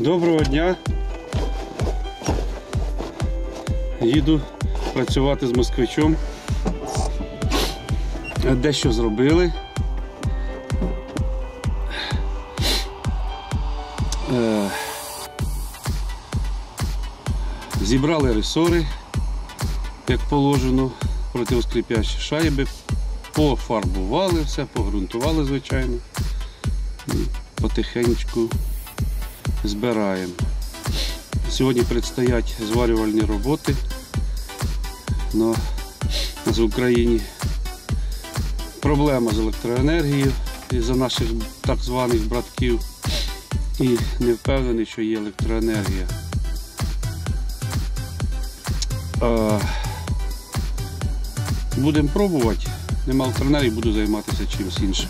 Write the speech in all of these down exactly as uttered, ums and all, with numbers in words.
Доброго дня! Їду працювати з москвичом. Дещо зробили. Зібрали ресори, як положено, противоскрипящі шайби, пофарбували все, погрунтували, звичайно. І потихеньку збираємо. Сьогодні предстоять зварювальні роботи. Но у нас в Україні проблема з електроенергією із-за наших так званих братків. І не впевнений, що є електроенергія. Будемо пробувати. Нема електроенергії, буду займатися чимось іншим.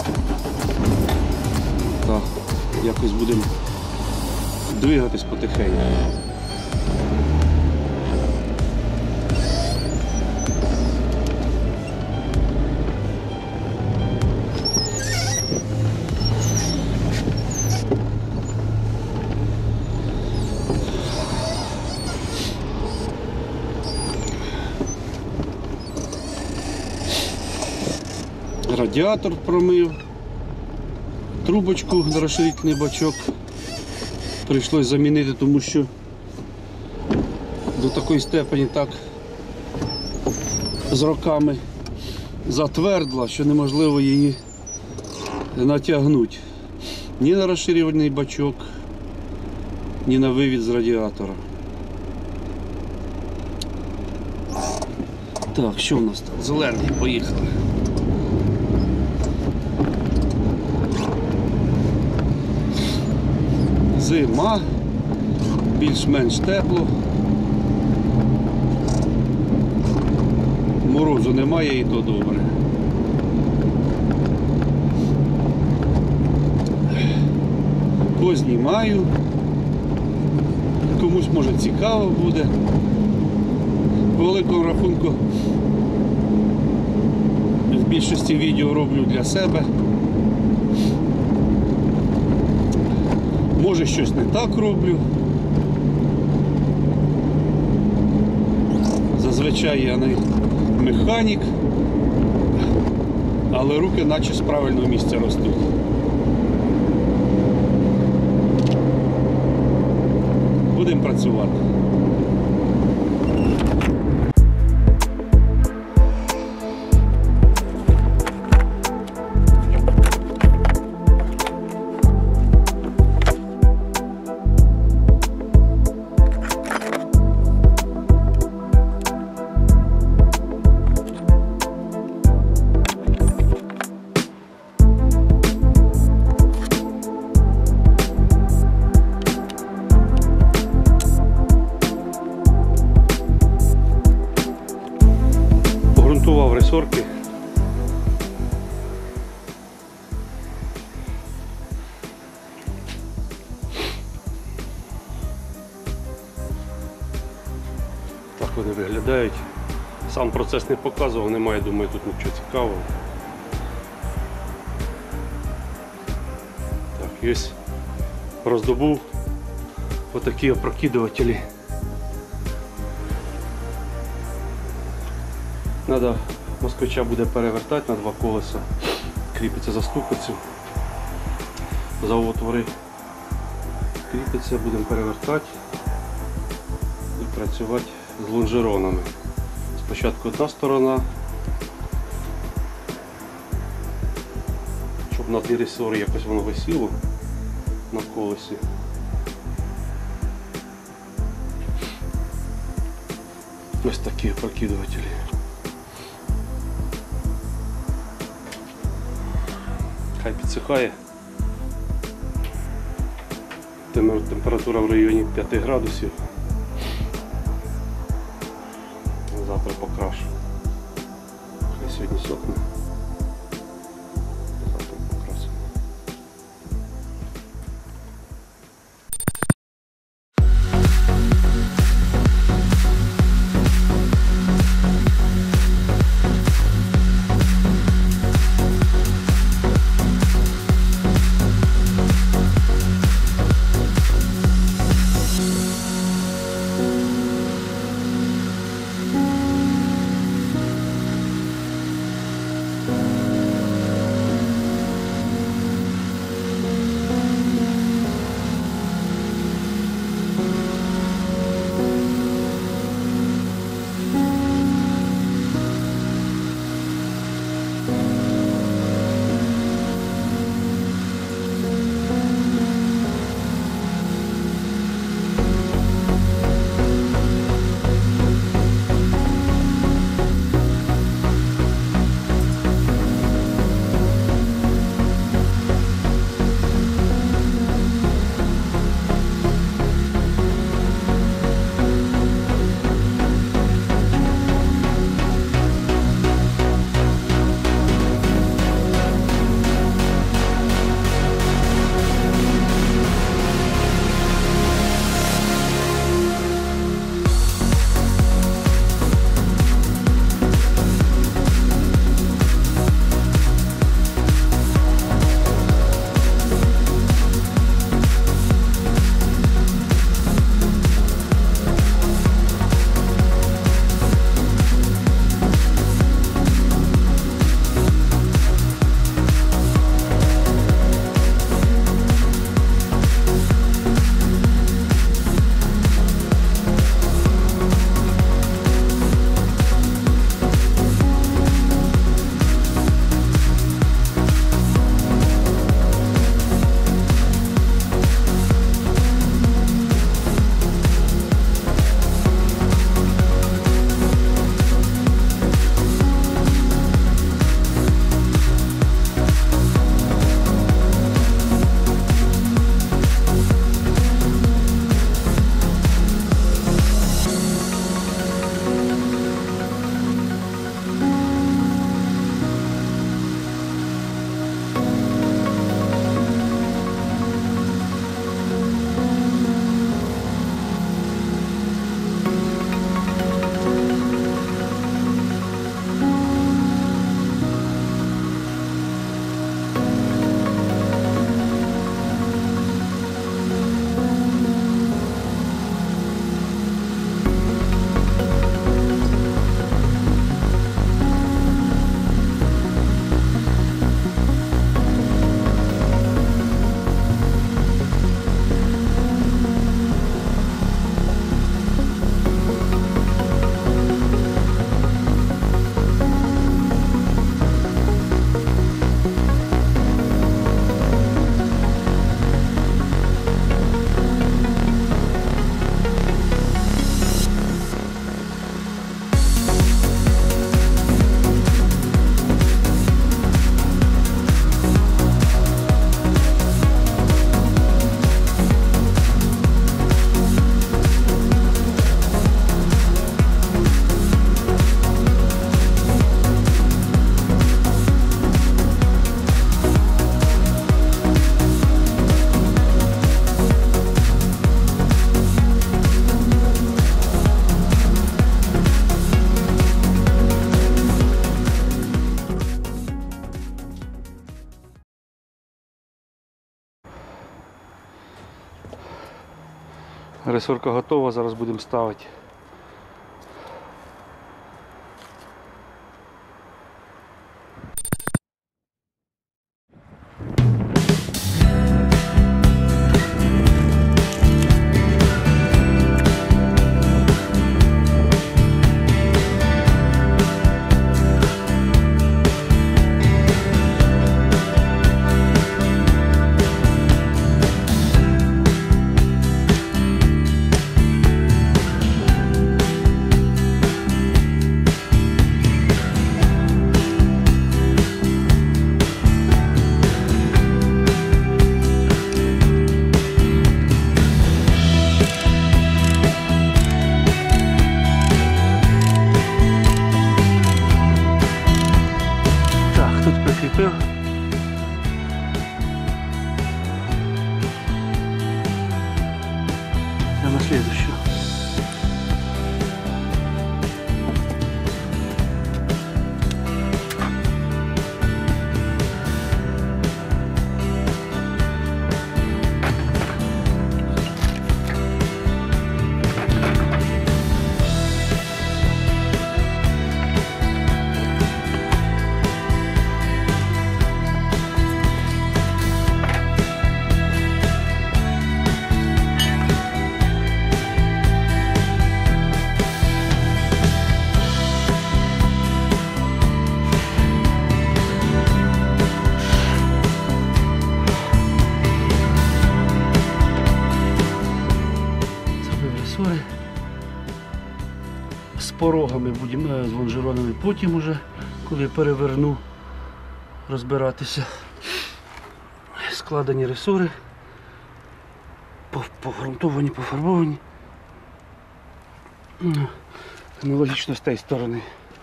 Так, якось будемо двигатись потихеньку. Радіатор промив, трубочку на розширительний бачок прийшлось замінити, тому що до такої степені так з роками затвердла, що неможливо її натягнути ні на розширювальний бачок, ні на вивід з радіатора. Так, що в нас тут? Зелений, поїхали. Зима, більш-менш тепло, морозу немає, і то добре. Познімаю, комусь може цікаво буде. По великому рахунку в більшості відео роблю для себе. Може, щось не так роблю. Зазвичай я не механік, але руки наче з правильного місця ростуть. Будемо працювати. Грунтував ресорки. Так вони виглядають. Сам процес не показував, немає, думаю, тут нічого цікавого. Так, і ось роздобув отакі опрокидувателі. Надо, москвича буде перевертати на два колеса, кріпиться за ступицю, за отвори, кріпиться, будемо перевертати і працювати з лонжеронами. Спочатку одна сторона, щоб на ті ресори якось воно висіло на колесі. Ось такі опрокидувателі. Хай підсихає. Температура в районі п'яти градусів. Завтра покрашу. Хай сьогодні сохне. Завтра покрасимо. Ресорка готова, зараз будемо ставити. Прикріпив. Я на слідущу. З порогами будемо, з лонжеронами потім уже, коли переверну, розбиратися. Складені ресори, погрунтовані, пофарбовані. Аналогічно з тієї сторони.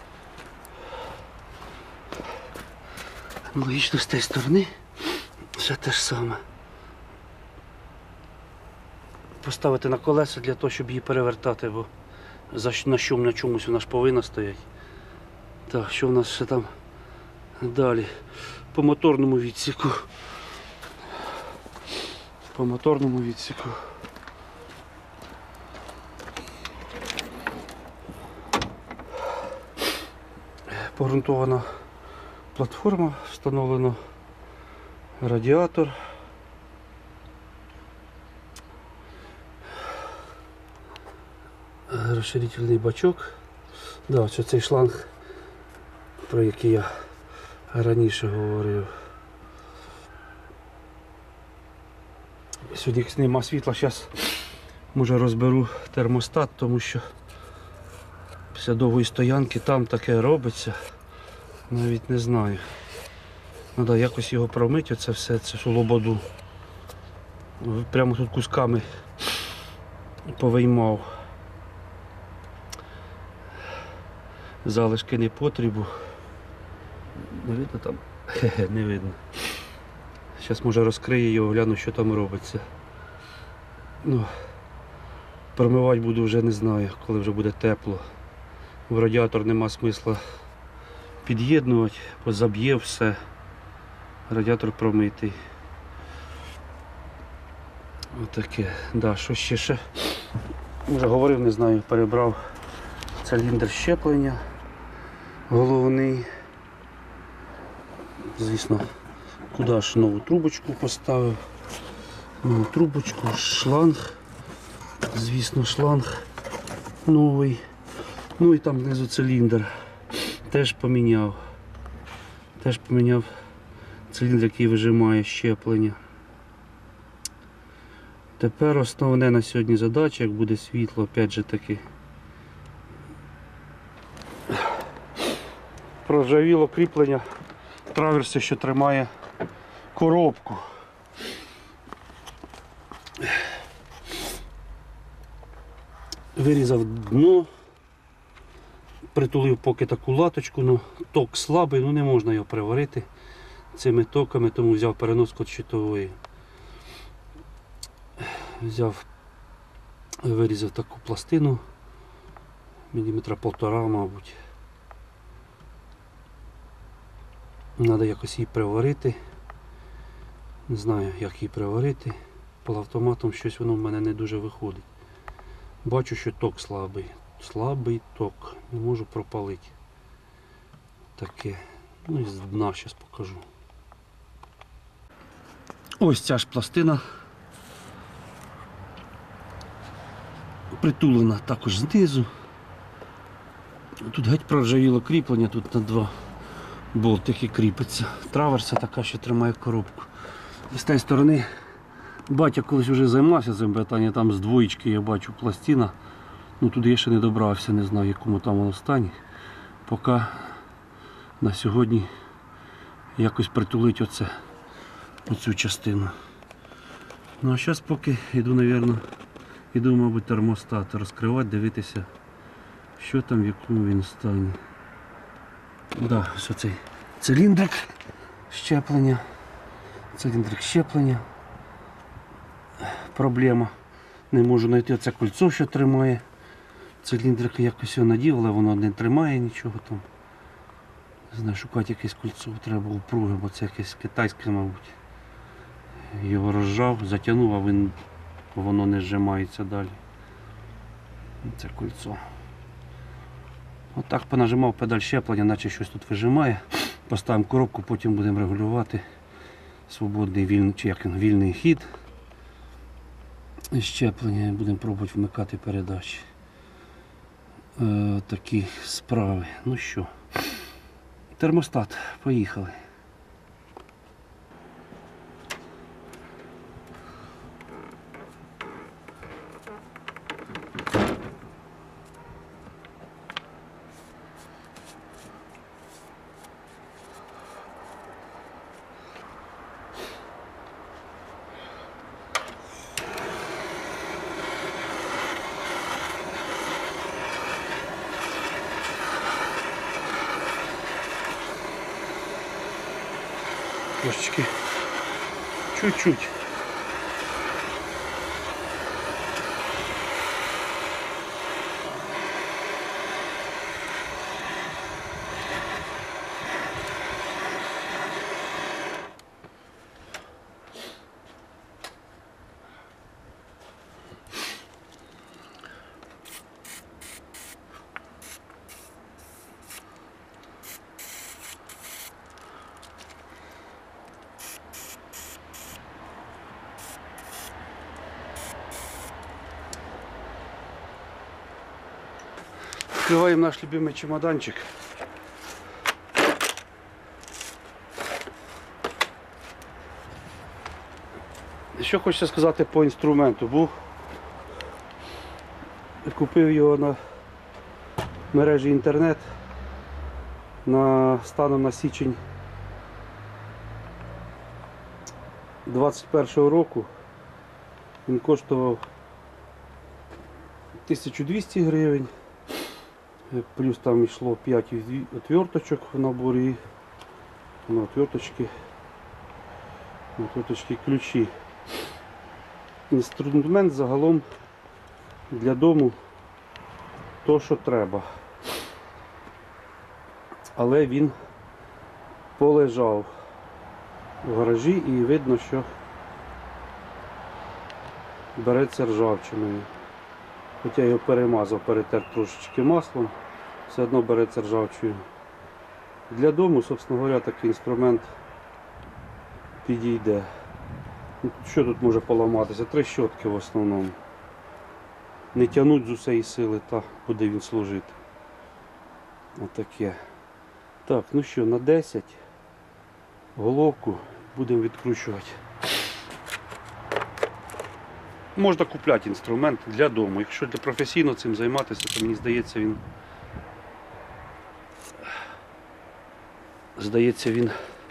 Аналогічно з тієї сторони. Все те ж саме. Поставити на колеса для того, щоб її перевертати, бо на чому, на чомусь вона ж повинна стояти. Так, що в нас ще там далі? По моторному відсіку. По моторному відсіку. Погрунтована платформа, встановлено радіатор. Розширительний бачок. Да, ось цей шланг, про який я раніше говорив. Сьогодні нема світла, зараз може розберу термостат, тому що після довгої стоянки там таке робиться. Навіть не знаю. Треба якось його промити, оце все, цю лободу. Прямо тут кусками повиймав. Залишки непотребу. Не видно там? Хе-хе, не видно. Зараз може розкрию його, гляну, що там робиться. Ну, промивати буду вже не знаю, коли вже буде тепло. В радіатор нема смисла під'єднувати, бо заб'є все. Радіатор промитий. Отаке. Да, що ще ще? Вже говорив, не знаю, перебрав циліндр щеплення головний. Звісно, куди ж нову трубочку поставив. Нову трубочку, шланг. Звісно, шланг новий. Ну і там внизу циліндр. Теж поміняв. Теж поміняв циліндр, який вижимає щеплення. Тепер основне на сьогодні задача, як буде світло, опять же таки. Проржавіло кріплення траверси, що тримає коробку. Вирізав дно, притулив поки таку латочку, ну ток слабий, ну не можна його приварити цими токами, тому взяв переноску від щитової. Взяв, вирізав таку пластину, міліметра полтора, мабуть. Треба якось її приварити. Не знаю, як її приварити. Полуавтоматом щось воно в мене не дуже виходить. Бачу, що ток слабий. Слабий ток. Не можу пропалити. Таке. Ну і з дна зараз покажу. Ось ця ж пластина. Притулена також знизу. Тут геть проржавіло кріплення, тут на два болтики кріпиться. Траверса така, що тримає коробку. І з тієї сторони батя колись вже займався цим питанням, там з двоєчки я бачу пластина. Ну туди я ще не добрався, не знаю, в якому там воно стані. Поки на сьогодні якось притулить оце, оцю частину. Ну а зараз поки йду, мабуть, йду, мабуть, термостат розкривати, дивитися, що там, в якому він стані. Да, ось оцей циліндрик щеплення. Циліндрик щеплення. Проблема. Не можу знайти оце кольцо, що тримає. Циліндрик якось його надів, але воно не тримає нічого там. Не знаю, шукати якесь кольцо треба упруге, бо це якесь китайське, мабуть. Його розжав, затягнув, а він, воно не зжимається далі. Це кольцо. Отак понажимав педаль щеплення, наче щось тут вижимає. Поставимо коробку, потім будемо регулювати свободний вільний, чи як він, вільний хід. І щеплення, будемо пробувати вмикати передачі. Е, такі справи. Ну що, термостат, поїхали. Трошечки, чуть-чуть. Открываем наш любимый чемоданчик. Що хочеться сказати по інструменту. Був, купив його на мережі інтернет на станом на січень двадцять першого року. Він коштував тисячу двісті гривень. Плюс там йшло п'ять отверточок в наборі, на отверточки, отверточки ключі. Інструмент загалом для дому то, що треба. Але він полежав в гаражі і видно, що береться ржавчиною. Хоча я його перемазав, перетер трошечки маслом, все одно береться ржавчиною. Для дому, собственно говоря, такий інструмент підійде. Що тут може поламатися? Три щотки в основному. Не тягнуть з усієї сили, та буде він служити. Отаке. Так, ну що, на десять головку будемо відкручувати. Можна купляти інструмент для дому. Якщо для професійно цим займатися, то мені здається він здається він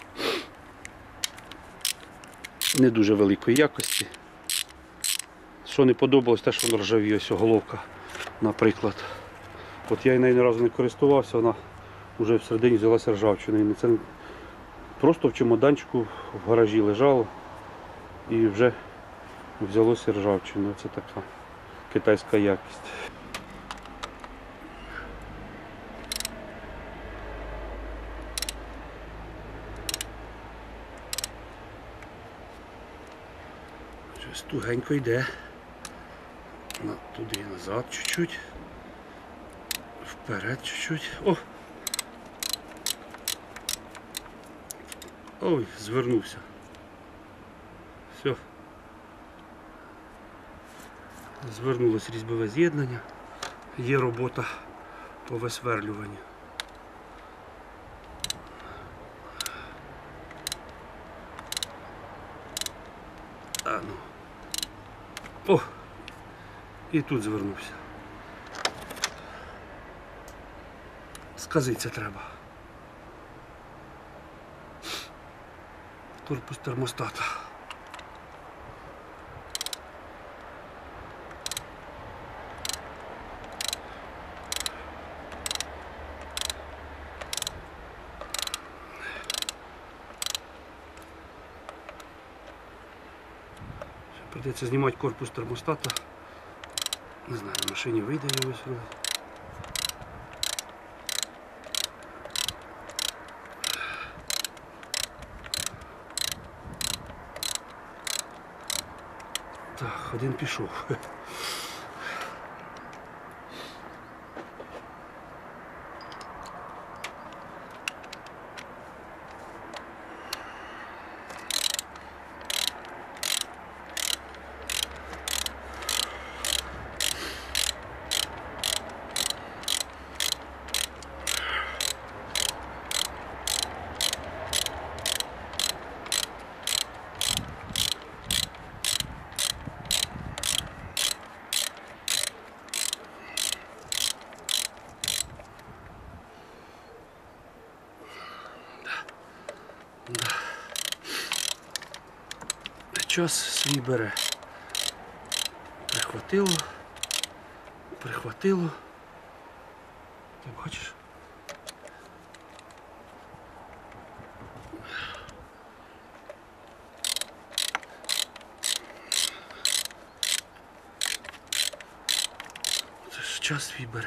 не дуже великої якості. Що не подобалось, те, що воно ржавіє, ось головка, наприклад. От я нею ні разу не користувався, вона вже всередині взялася ржавчиною. Це просто в чемоданчику в гаражі лежало і вже взялося ржавчиною. Це така китайська якість. Щось тугенько йде. На, туди назад чуть-чуть. Вперед чуть-чуть. О! Ой, звернувся. Все. Звернулось різьбове з'єднання. Є робота по висверлюванню. А ну. О! І тут звернувся. Сказиться треба. Корпус термостата. Придеться знімати корпус термостата. Не знаю, на машині вийде його сюди. Так, один пішов. Да. Час свій бере. Прихватило, прихватило. Ти бачиш? Це ж час свій бере.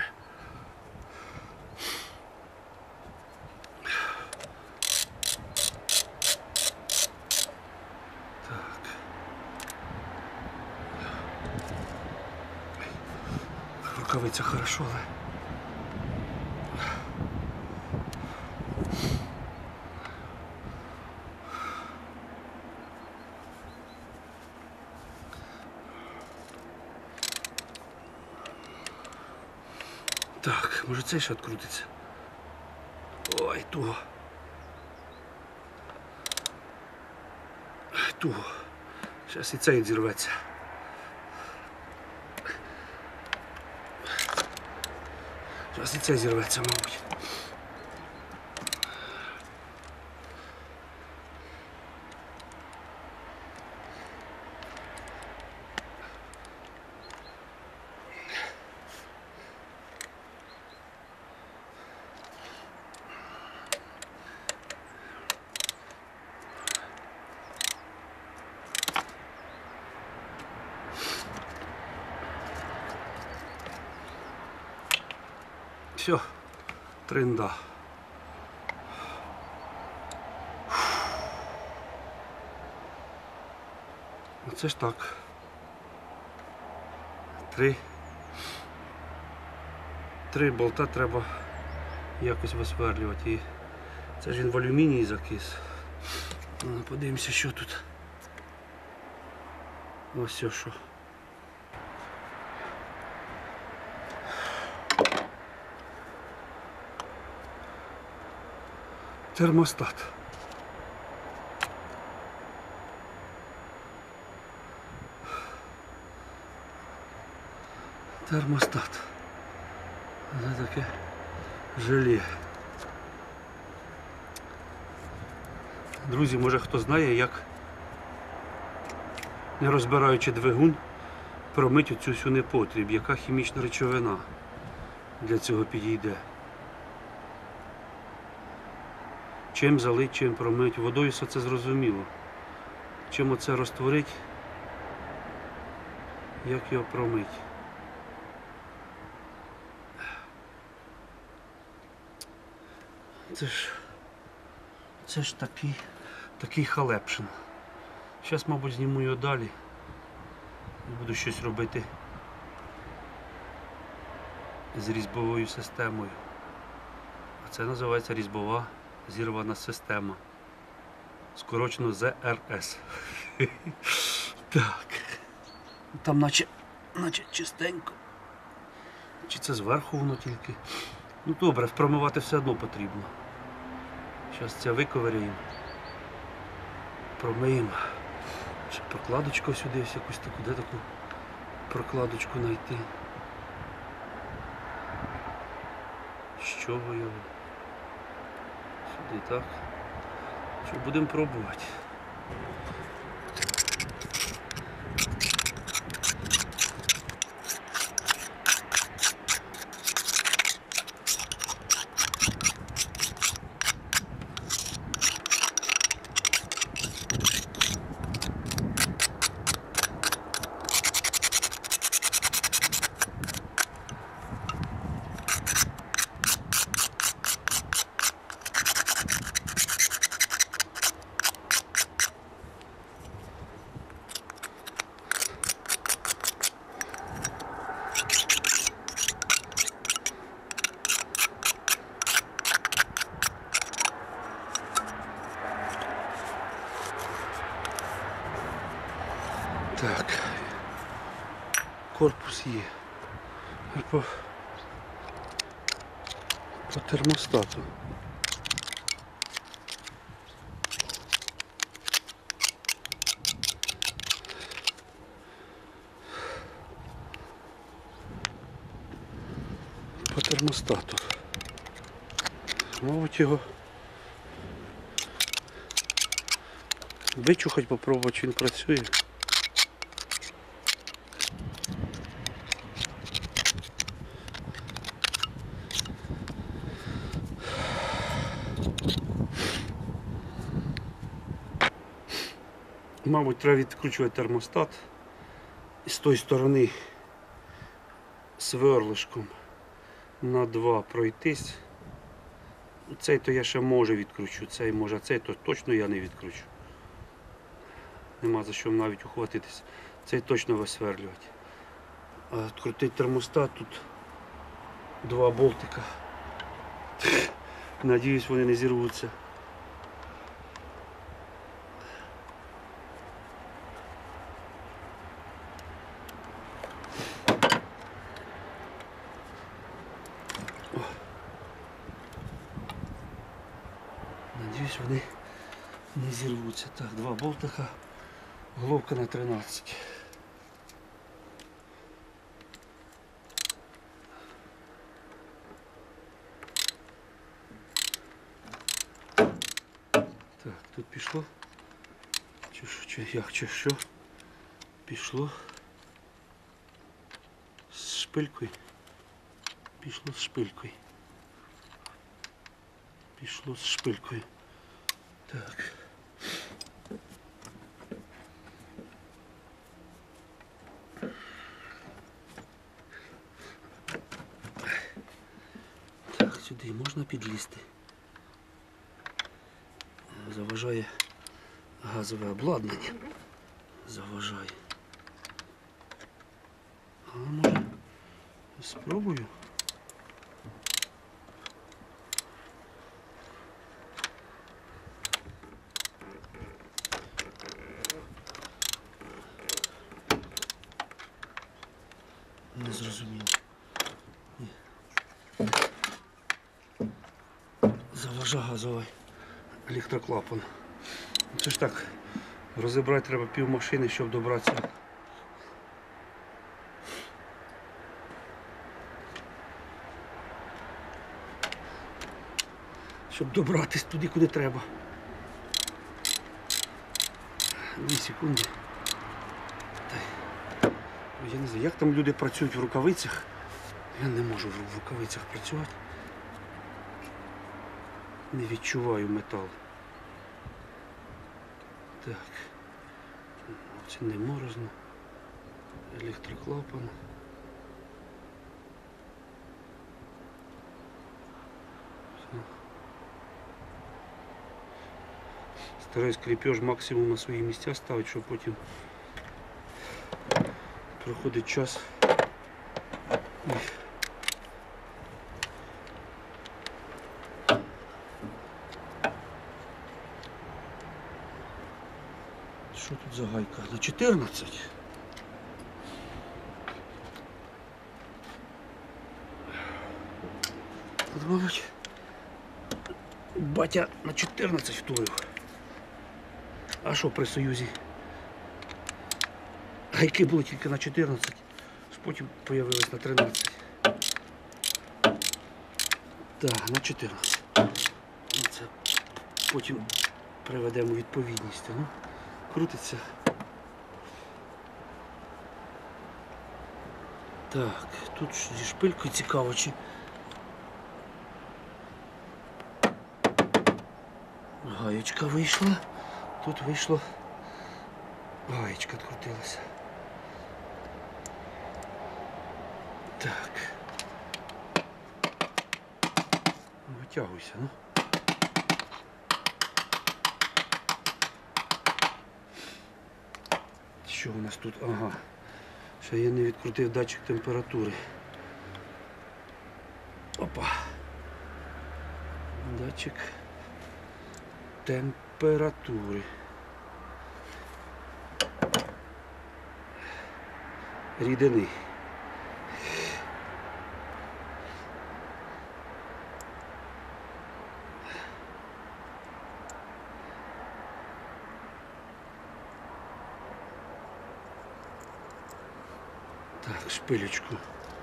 Рукавиця хорошо, але так, може цей ще відкрутиться. Ой, туго. Ой, туго. Зараз і цей відзірветься. Зараз і це зірветься, мабуть. Все, тринда. Оце ж так. Три. Три болта треба якось висверлювати. І це ж він в алюмінії закис. Ну, подивимося, що тут. Ось все, що. Термостат. Термостат. Це таке желе. Друзі, може хто знає, як, не розбираючи двигун, промить оцю всю непотріб, яка хімічна речовина для цього підійде. Чим залить, чим промить. Водою все це зрозуміло. Чим оце розтворить, як його промить. Це ж, це ж такий, такий халепшин. Зараз, мабуть, зніму його далі. Буду щось робити з різьбовою системою. А це називається різьбова зірвана система. Скорочено З Р С. Так. Там наче, наче чистенько. Чи це зверху воно тільки? Ну добре, промивати все одно потрібно. Зараз це виковиряємо. Промиємо. Ще прокладочку сюди, ось якусь таку, де таку прокладочку знайти. З чого його? Сюди так. Що, будемо пробувати. Так, корпус є. По, по термостату. По термостату. Мабуть його вичухать, попробувати, чи він працює. Мабуть, треба відкручувати термостат і з тої сторони сверлишком на два пройтись. Цей то я ще може відкручу, цей може, а цей то точно я не відкручу. Нема за що навіть ухватитись. Цей точно висверлювати. А відкрутити термостат, тут два болтика. Надіюсь, вони не зірвуться. Надіюсь, вони не зірвуться. Так, два болтика, головка на тринадцять. Так, тут пішло. Чи що, чи як, чи що? Пішло з шпилькою. Пішло з шпилькою. Пішло з шпилькою. Так. Так, сюди можна підлізти. Заважає газове обладнання. Заважає. А може спробую. Не зрозумів. Ні. Заважа газовий електроклапан. Це ж так, розібрати треба пів машини, щоб добратися. Щоб добратись туди, куди треба. Дві секунди. Я не знаю, як там люди працюють в рукавицях. Я не можу в рукавицях працювати. Не відчуваю метал. Так. Це не морозно. Електроклапан. Стараюсь кріпеж максимум на свої місця ставити, щоб потім проходить час і загайка на чотирнадцять. Тут, мабуть, батя на чотирнадцять втулив. А що при Союзі? Гайки були тільки на чотирнадцять, потім з'явились на тринадцять. Так, на чотирнадцять. Це потім приведемо відповідність. Ну, крутиться. Так, тут зі шпилькою цікаво, чи гаєчка вийшла. Тут вийшло, гаєчка відкрутилася. Так. Витягуйся, ну. Що у нас тут? Ага. Ще я не відкрутив датчик температури. Опа. Датчик температури. Рідини. Так, шпилечку.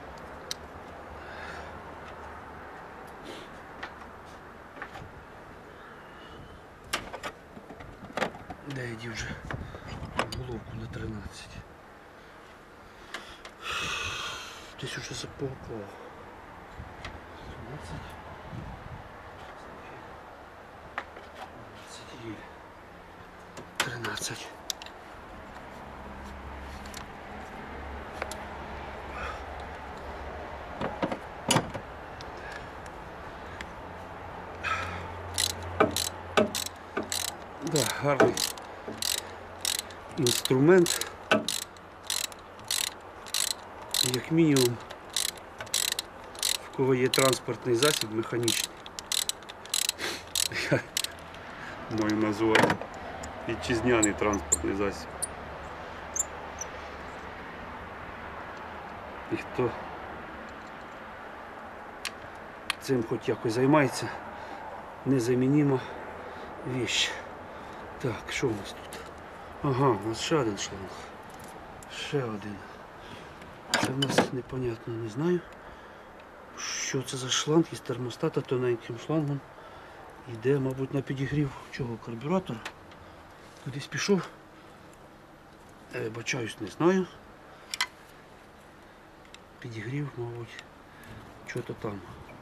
Де йди вже головку на тринадцять. Десь уже запопав. тринадцять. тринадцять. Да, гарний інструмент, як мінімум, в кого є транспортний засіб механічний. Я маю назвати вітчизняний транспортний засіб. І хто цим хоч якось займається, незамінима вещь. Так, що у нас тут? Ага, у нас ще один шланг. Ще один. Це в нас непонятно, не знаю. Що це за шланг із термостата тоненьким шлангом. Йде, мабуть, на підігрів чого? Карбюратор. Кудись пішов. Е, бачаюсь, не знаю. Підігрів, мабуть, що-то там.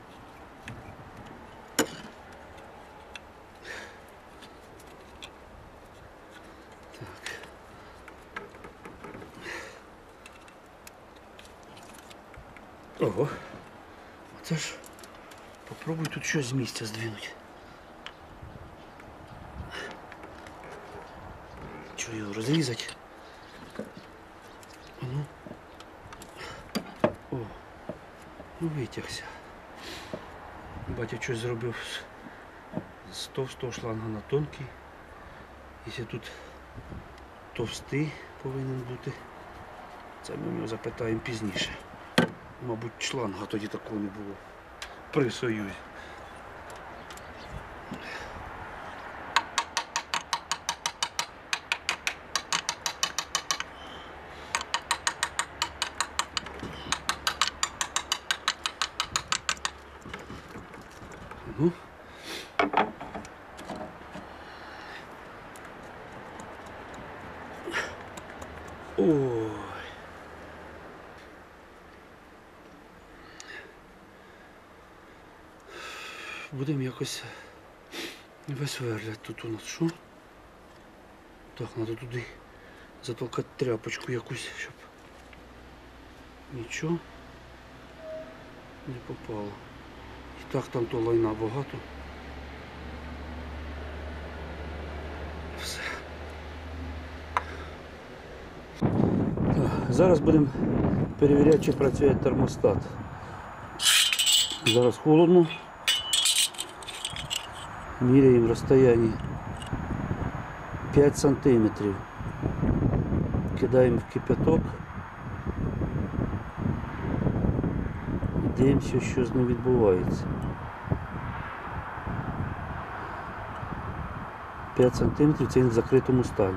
Ого, це ж попробуй тут щось з місця здвинути. Що його розрізати? Ну. О, ну витягся. Батя щось зробив з товстого шланга на тонкий. Якщо тут товстий повинен бути, це ми його запитаємо пізніше. Мабуть, шланга тоді такого не було при Союзі. Ну. Ой. Будемо якось висверляти. Тут у нас що? Так, треба туди затолкати тряпочку якусь, щоб нічого не попало. І так там то лайна багато. Все. Так, зараз будемо перевіряти, чи працює термостат. Зараз холодно. Міряємо розстояння п'ять сантиметрів. Кидаємо в кипяток. Дивимося, що з ним відбувається. п'ять сантиметрів, це він в закритому стані.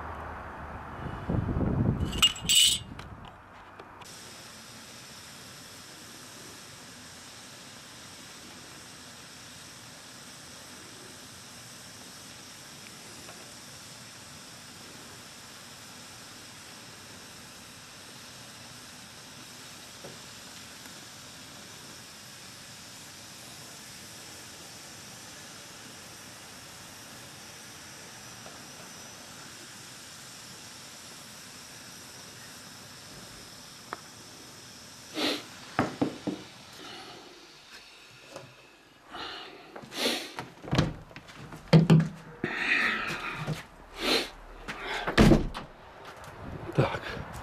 Так.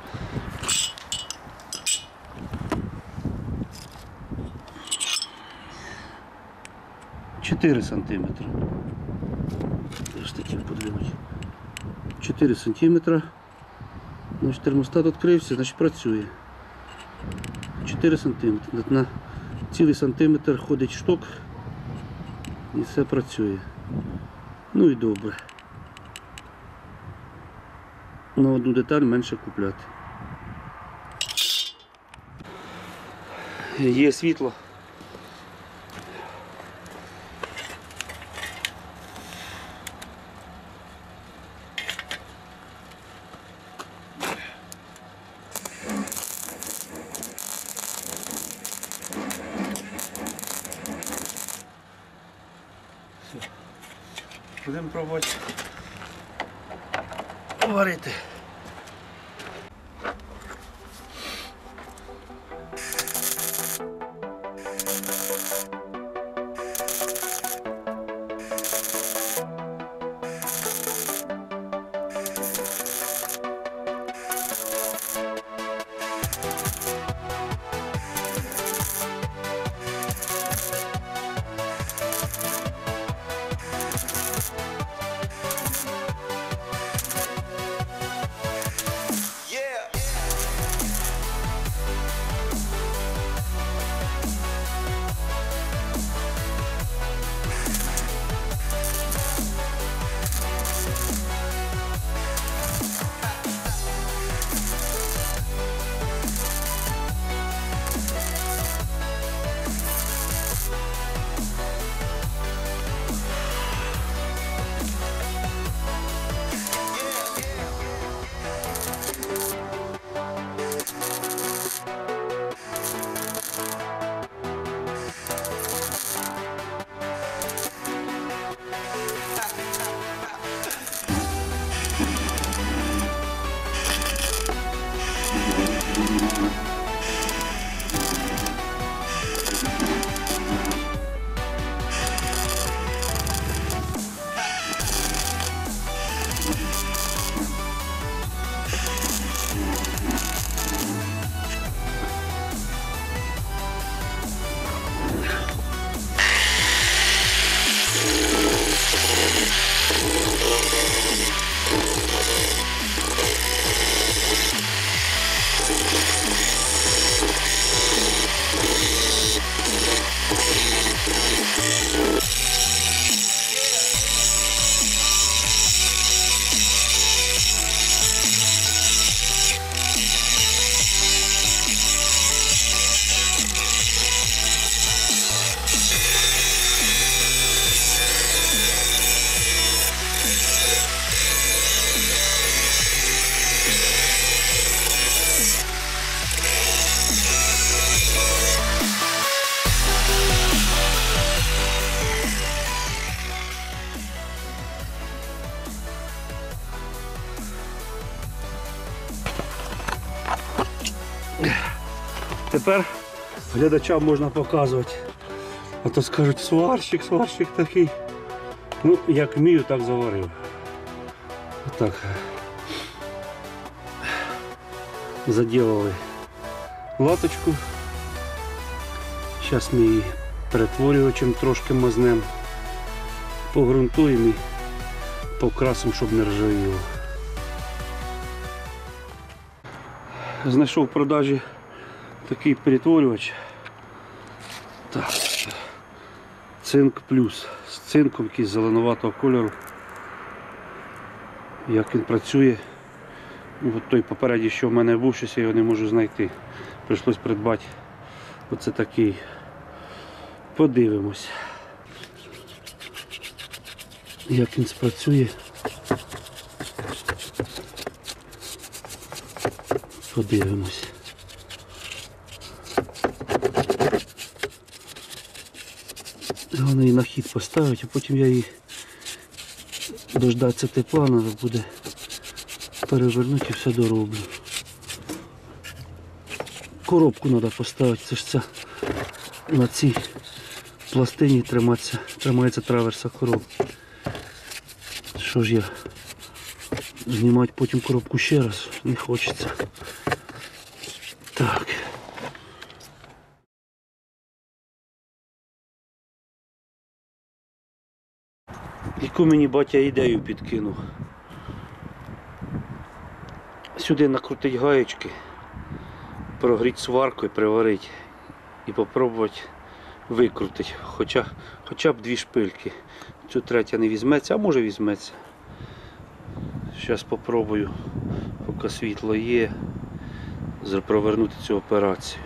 чотири сантиметри. Ось таким подивимось. чотири сантиметри. Значить, термостат відкрився, значить працює. чотири сантиметри. На цілий сантиметр ходить шток і все працює. Ну і добре. На одну деталь менше купляти. Є світло. Все. Будемо пробувати варити. Тепер глядачам можна показувати. А то скажуть, сварщик, сварщик такий. Ну, як вмію, так заварив. Отак. Заділили латочку. Зараз ми її перетворювачем трошки мазнемо, погрунтуємо і покрасимо, щоб не ржавіло. Знайшов в продажі такий перетворювач. Так. Цинк плюс. З цинком якийсь зеленуватого кольору. Як він працює. От той попередній, що в мене був, щось я його не можу знайти. Прийшлось придбати оце такий. Подивимось, як він спрацює. Подивимось. Головне її на хід поставити, а потім я її дождатися тепла, треба буде перевернути і все дороблю. Коробку треба поставити, це ж це на цій пластині тримається, тримається траверса коробки. Що ж я знімати потім коробку ще раз не хочеться. Так. Яку мені батя ідею підкинув. Сюди накрутить гаєчки, прогріть сварку і приварити. І попробувати викрутити. Хоча, хоча б дві шпильки. Цю третя не візьметься, а може візьметься. Зараз спробую, поки світло є, провернути цю операцію.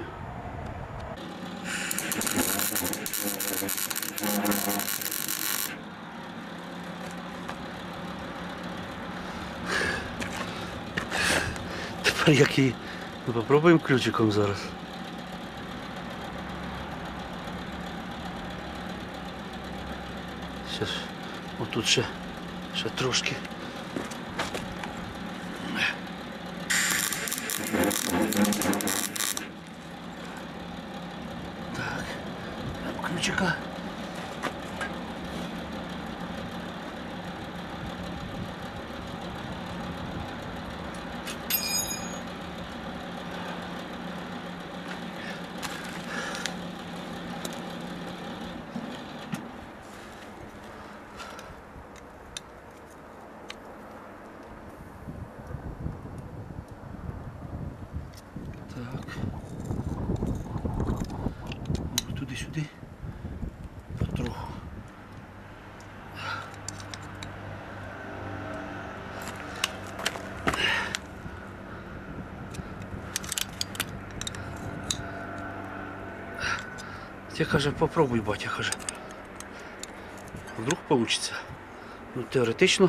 Тепер як її... Ну, попробуємо ключиком зараз. Зараз, отут ще, ще трошки. Так, ключика. Туди-сюди, потроху. Я каже, попробуй, батя, каже. Вдруг получится. Ну, теоретично.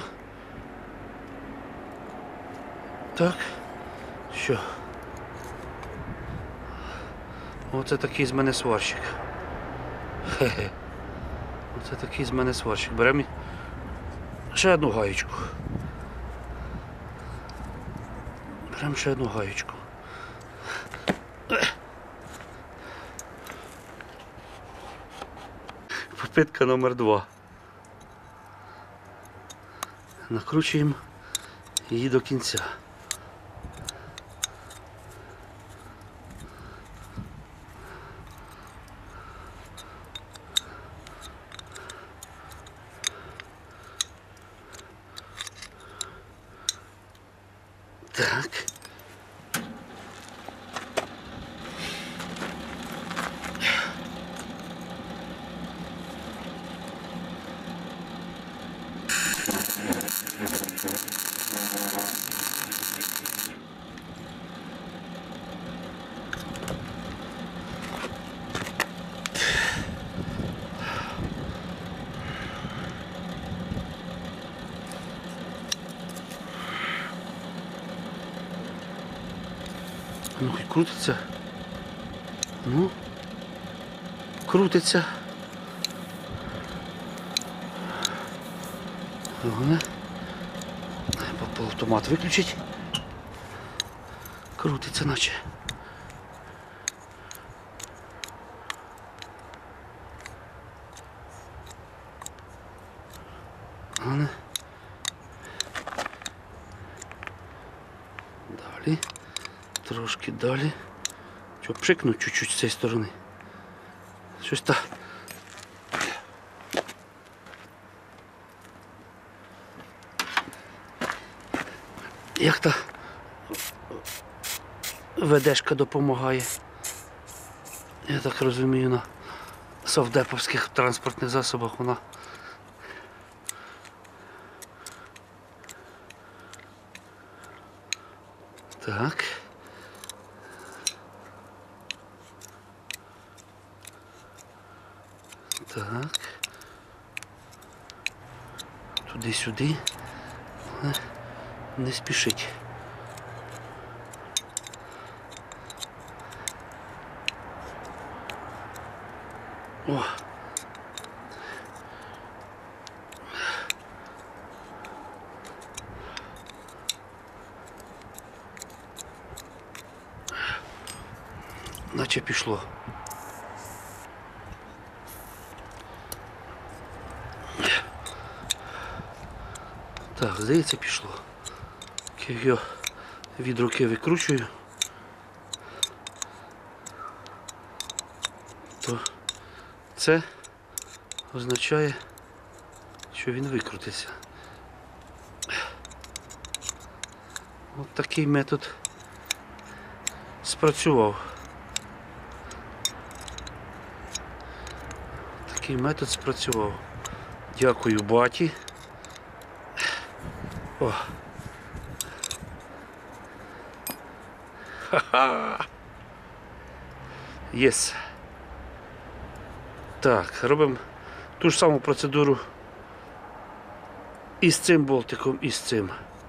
Так. Що? Оце такий з мене сварщик. Хе-хе. Оце такий з мене сварщик. Беремо ще одну гаєчку. Беремо ще одну гаєчку. Попитка номер два. Накручуємо її до кінця. Так. Ну, хоч крутиться. Ну, крутиться. Головне, автомат виключить. Крутиться наче. Головне. Далі. Трошки далі. Що, пшикну чуть-чуть з цієї сторони. Щось так. Як то ведешка допомагає. Я так розумію, на совдеповських транспортних засобах вона. Так. Так. Туди-сюди. Не спішить. О. Наче пішло. Так, здається, пішло. Я його від руки викручую, то це означає, що він викрутиться. Ось такий метод спрацював. Такий метод спрацював. Дякую баті. О. Ха-ха! Єс. Так, робимо ту ж саму процедуру і з цим болтиком, і з цим.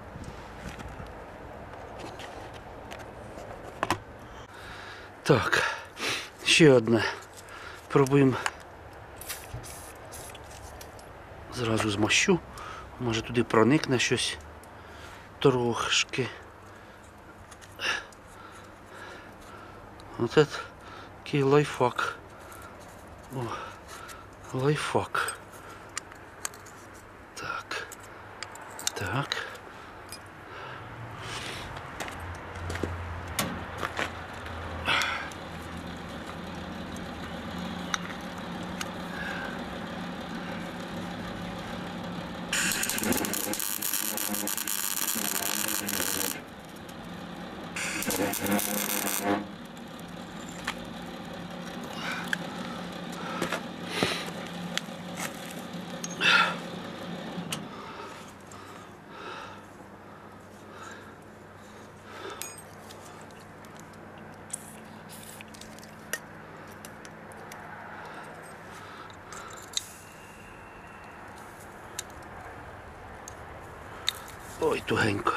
Так, ще одне. Пробуємо. Зразу змащу. Може туди проникне щось трошки. Оце такий лайфхак. О, лайфхак. Так. Так. Ой, тугенько.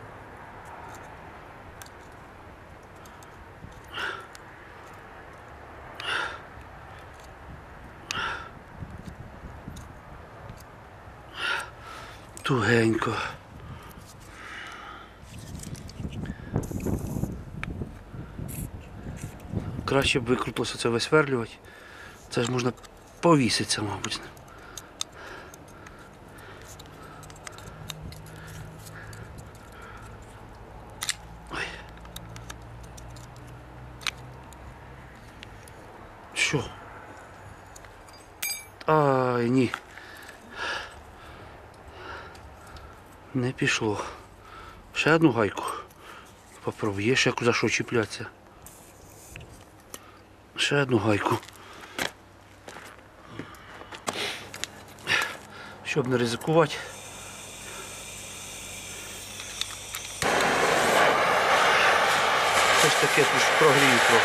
Тугенько. Краще б викрутилося це висверлювати. Це ж можна повіситися, мабуть. Ой. Що? Ай, ні. Не пішло. Ще одну гайку. Попробуй, є ще за що чіплятися. Ще одну гайку. Щоб не ризикувати. Щось таке тут прогрію трохи.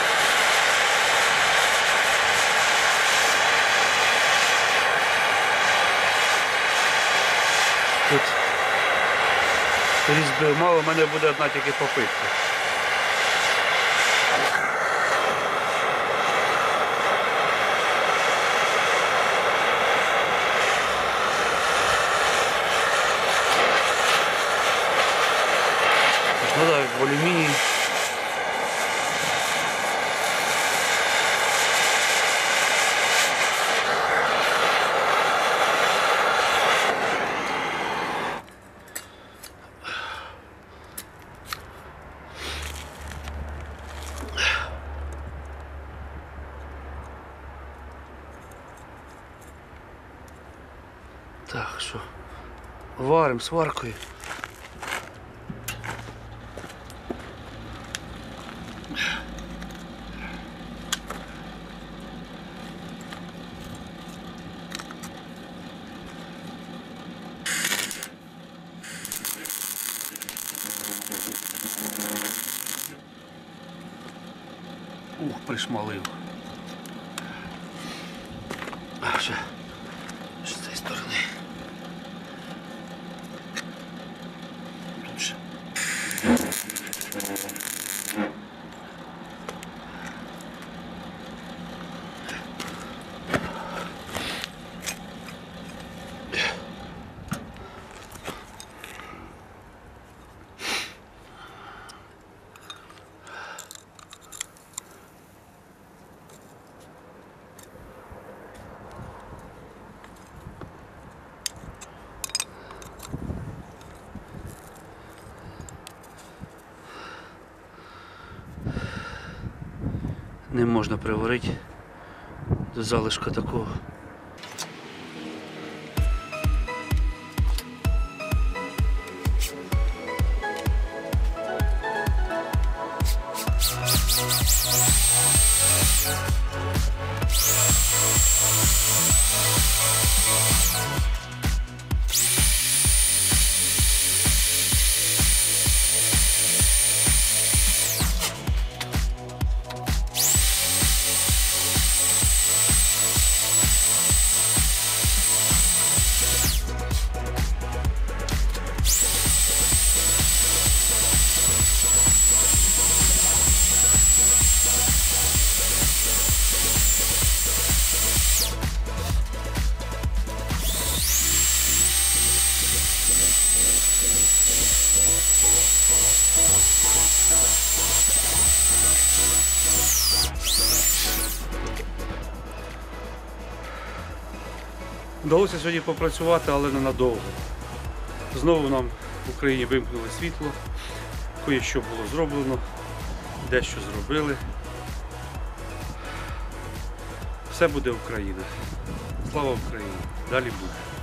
Тут різьби мало, в мене буде одна тільки попитка. Ну так, в алюмінії. Так, що, варимо сваркою. Ух, пришмалив. А ще з цієї сторони. Тут ще. Не можна приварити до залишка такого. Вдалося сьогодні попрацювати, але ненадовго. Знову нам в Україні вимкнули світло, кое-що було зроблено, дещо зробили. Все буде Україна. Слава Україні! Далі буде.